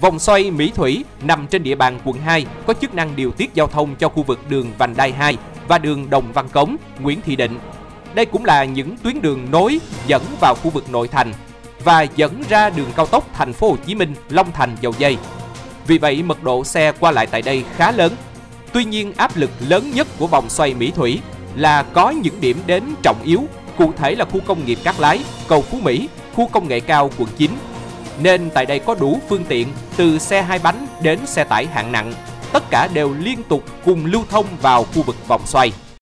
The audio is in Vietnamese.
Vòng xoay Mỹ Thủy nằm trên địa bàn quận 2, có chức năng điều tiết giao thông cho khu vực đường Vành Đai 2 và đường Đồng Văn Cống, Nguyễn Thị Định. Đây cũng là những tuyến đường nối dẫn vào khu vực nội thành và dẫn ra đường cao tốc Thành phố Hồ Chí Minh, Long Thành, Dầu Giây. Vì vậy, mật độ xe qua lại tại đây khá lớn. Tuy nhiên, áp lực lớn nhất của vòng xoay Mỹ Thủy là có những điểm đến trọng yếu, cụ thể là khu công nghiệp Cát Lái, cầu Phú Mỹ, khu công nghệ cao quận 9. Nên tại đây có đủ phương tiện từ xe hai bánh đến xe tải hạng nặng, tất cả đều liên tục cùng lưu thông vào khu vực vòng xoay.